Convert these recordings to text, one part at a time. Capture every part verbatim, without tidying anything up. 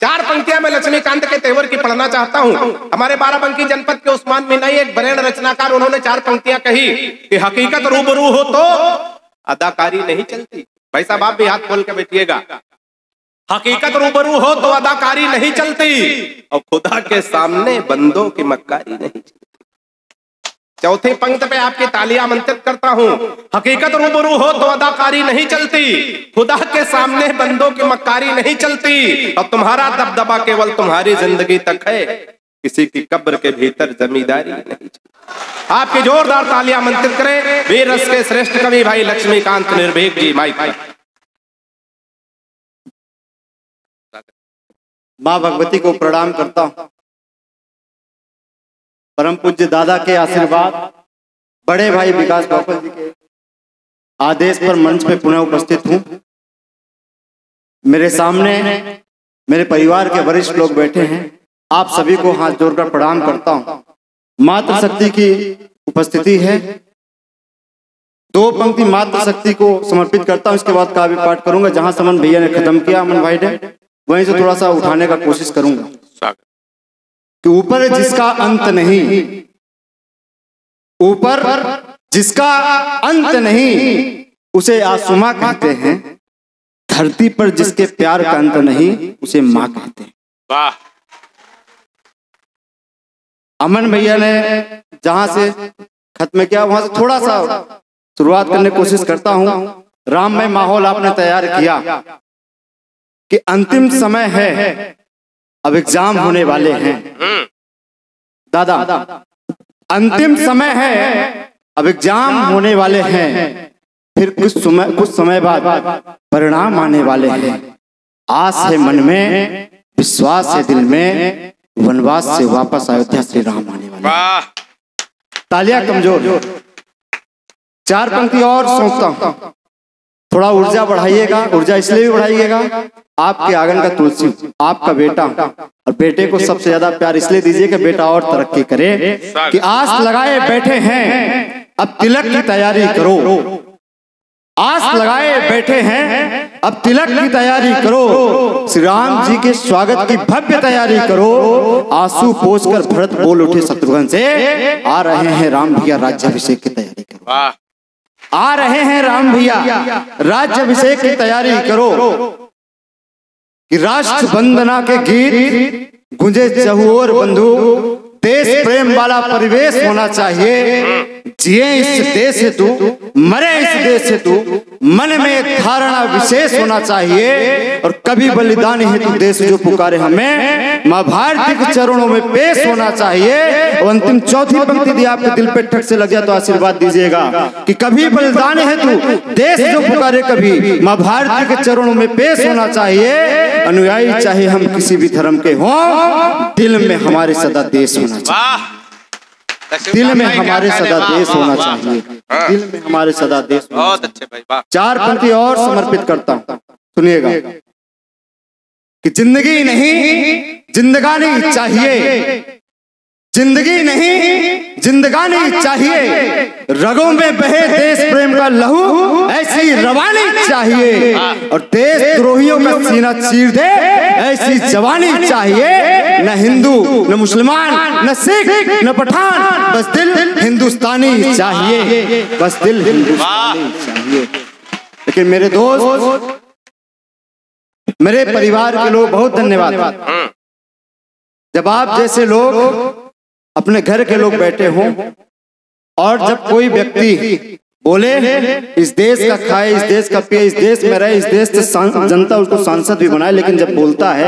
चार पंक्तियां मैं लक्ष्मीकांत के तेवर की पढ़ना चाहता हूं। हमारे बाराबंकी जनपद के उस्मान मीनाई एक वरेण्य रचनाकार, उन्होंने चार पंक्तियां कही कि हकीकत रूबरू हो तो अदाकारी नहीं चलती। भाई साहब आप भी हाथ खोल के बैठिएगा। हकीकत रूबरू हो तो अदाकारी नहीं चलती और खुदा के सामने बंदों की मक्कारी नहीं चलती। चौथी पंक्ति पे आपकी तालियां आमंत्रित करता हूं। हकीकत रूबरू हो तो अदाकारी नहीं चलती, खुदा के सामने बंदों की मक्कारी नहीं चलती और तुम्हारा दबदबा केवल तुम्हारी जिंदगी तक है, किसी की कब्र के भीतर जमींदारी नहीं चलती। आपकी जोरदार तालियां आमंत्रित करें वीर रस के श्रेष्ठ कवि भाई लक्ष्मीकांत निर्भीक जी। माइक माँ भगवती को प्रणाम करता हूं। परम पूज्य दादा के आशीर्वाद, बड़े भाई विकास बापल जी के आदेश पर मंच पे पुनः उपस्थित हूं। मेरे सामने मेरे परिवार के वरिष्ठ लोग बैठे हैं, आप सभी को हाथ जोड़कर प्रणाम करता हूं। मातृ शक्ति की उपस्थिति है। दो पंक्ति मातृ शक्ति को समर्पित करता हूं, इसके बाद काव्य पाठ करूंगा। जहां समन भैया ने खत्म किया, अमन भाई ने, वहीं से थोड़ा सा उठाने का कोशिश करूंगा कि ऊपर जिसका अंत नहीं, ऊपर जिसका अंत नहीं उसे आसुमा कहते हैं, धरती पर जिसके प्यार का अंत नहीं उसे माँ कहते हैं। वाह। अमन भैया ने जहां से खत्म किया वहां से थोड़ा सा शुरुआत करने की कोशिश करता हूं। राममय माहौल आपने तैयार किया कि अंतिम समय है, अब एग्जाम होने वाले हैं। दादा अंतिम समय है, अब एग्जाम होने वाले हैं, फिर कुछ समय कुछ समय बाद परिणाम आने वाले हैं। आस है मन में, विश्वास है दिल में, वनवास से वापस अयोध्या श्री राम आने वाले हैं। तालियां कमजोर, चार पंक्ति और सौंपता हूं। थोड़ा ऊर्जा बढ़ाइएगा। ऊर्जा इसलिए भी बढ़ाइएगा, आपके आंगन का तुलसी, आपका बेटा, और बेटे को सबसे ज्यादा प्यार इसलिए दीजिए कि बेटा और तरक्की करे। कि आस लगाए बैठे हैं, अब तिलक की तैयारी करो। आस लगाए बैठे हैं, अब तिलक की तैयारी करो। श्री राम जी के स्वागत की भव्य तैयारी करो। आंसू पोंछकर भरत बोल उठे शत्रुघ्न से, आ रहे हैं राम भैया राज्याभिषेक की तैयारी करो। आ रहे हैं राम भैया राज्याभिषेक की तैयारी करो। कि राष्ट्र वंदना के गीत गुंजे चहुओर बंधु, देश प्रेम वाला परिवेश होना चाहिए। जिए इस देश से तू, मरे इस देश से तू, मन में धारणा विशेष होना चाहिए। और कभी बलिदान हेतु देश जो पुकारे हमें, माँ भारती के चरणों में पेश होना चाहिए। और अंतिम चौथी पंक्ति दी आपके दिल पे ठक से लग गया तो आशीर्वाद दीजिएगा कि कभी बलिदान हेतु देश जो पुकारे, कभी माँ भारती के चरणों में पेश होना चाहिए। अनुयायी चाहे हम किसी भी धर्म के हों, दिल में हमारे सदा देश होना चाहिए। दिल में हमारे सदा देश होना चाहिए। दिल में हमारे सदा देश। बहुत अच्छे भाई। चार पंक्ति और समर्पित करता हूं, सुनिएगा। कि जिंदगी नहीं जिंदगानी चाहिए, जिंदगी नहीं जिंदगानी चाहिए। रगों में बहे देश प्रेम का लहू, ऐसी रवानी चाहिए। और देश द्रोहियों का सीना चीर दे, ऐसी जवानी चाहिए। न हिंदू न मुसलमान न सिख न पठान, बस दिल हिंदुस्तानी चाहिए। बस दिल हिंदुस्तानी चाहिए। लेकिन मेरे दोस्त, मेरे परिवार के लोग, बहुत धन्यवाद। जब आप जैसे लोग, अपने घर के लोग बैठे हों, और जब कोई व्यक्ति बोले इस देश का खाए, इस देश का पिए, इस देश में रहे, इस देश से जनता उसको सांसद भी बनाए, लेकिन जब बोलता है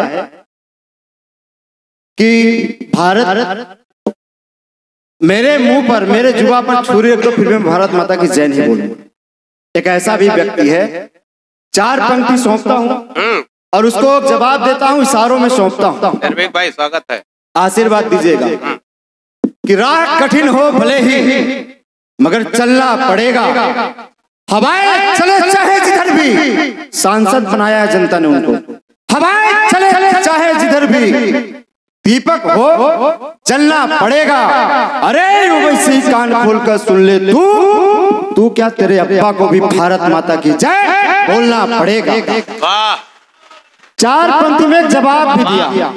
कि भारत, मेरे मुंह पर, मेरे जुबा पर छुरी रख दो, फिर मैं भारत माता की जय नहीं बोलूंगा। एक ऐसा भी व्यक्ति है। चार पंक्ति सौंपता हूं और उसको जवाब देता हूं, इशारों में सौंपता हूं। निर्भीक भाई स्वागत है, आशीर्वाद दीजिएगा। कि राह कठिन हो भले ही, मगर चलना पड़ेगा। हवाएं चले चाहे जिधर भी, सांसद बनाया है जनता ने उनको। हवाएं चले चाहे जिधर भी, दीपक हो चलना पड़ेगा। अरे वैसी कान खोलकर सुन ले तू, तू क्या तेरे अब्बा को भी भारत माता की जय बोलना पड़ेगा। वाह। चार पंक्ति में जवाब भी दिया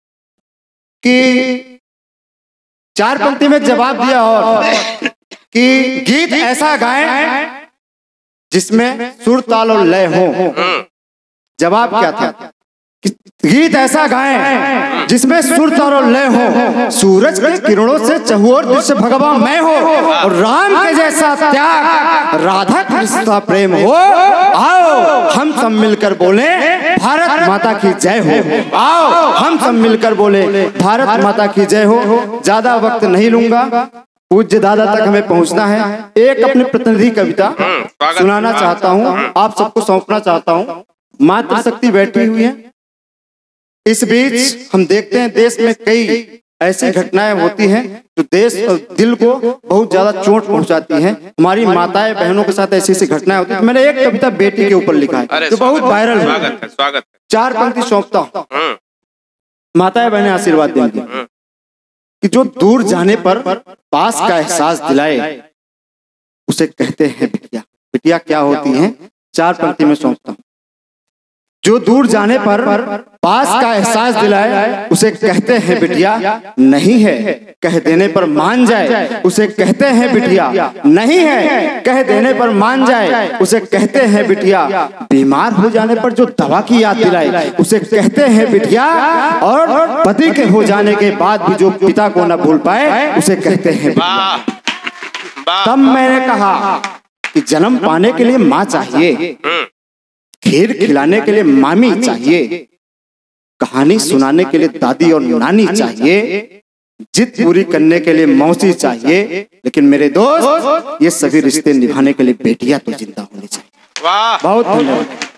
कि चार पंक्ति में जवाब दिया और कि गीत ऐसा गाएं जिसमें सुर ताल और लय हो। जवाब क्या था कि गीत ऐसा गाएं जिसमें सुर ताल और लय हो, सूरज की किरणों से चहुओर दृश्य भगवान मैं हो, और राम के जैसा त्याग राधा कृष्ण का प्रेम हो। आओ हम सब मिलकर बोले भारत माता की जय हो। आओ हम सब मिलकर बोले भारत माता की जय हो। ज्यादा वक्त नहीं लूंगा, पूज्य दादा तक हमें पहुंचना है। एक अपनी प्रतिनिधि कविता सुनाना चाहता हूं, आप सबको सौंपना चाहता हूं। मातृशक्ति बैठी हुई है। इस बीच हम देखते हैं देश में कई ऐसी घटनाएं होती हैं जो देश और दिल को बहुत ज्यादा चोट पहुंचाती हैं। हमारी माताएं बहनों के साथ ऐसी ऐसी घटनाएं होती हैं। मैंने एक कविता बेटी के ऊपर लिखा है जो बहुत वायरल है। स्वागत है, स्वागत है। चार पंक्ति सौंपता हूँ, माताएं बहनें आशीर्वाद देंगी कि जो दूर जाने पर पास का एहसास दिलाए उसे कहते हैं बिटिया। बिटिया क्या होती हैं? चार पंक्ति में सौंपता हूँ। जो दूर जाने पर पास का एहसास दिलाए उसे कहते हैं बिटिया। नहीं है कह देने पर मान जाए उसे कहते हैं बिटिया। नहीं है कह देने पर मान जाए उसे कहते हैं बिटिया। बीमार हो जाने पर जो दवा की याद दिलाए उसे कहते हैं बिटिया। और पति के हो जाने के बाद भी जो पिता को न भूल पाए उसे कहते हैं बिटिया। तब मैंने कहा कि जन्म पाने के लिए माँ चाहिए, खीर खिलाने के लिए मामी चाहिए, कहानी सुनाने के लिए दादी और नानी चाहिए, जिद पूरी करने के लिए मौसी चाहिए, लेकिन मेरे दोस्त ये सभी रिश्ते निभाने के लिए बेटियां तो जिंदा होनी चाहिए। वाह, बहुत धन्यवाद।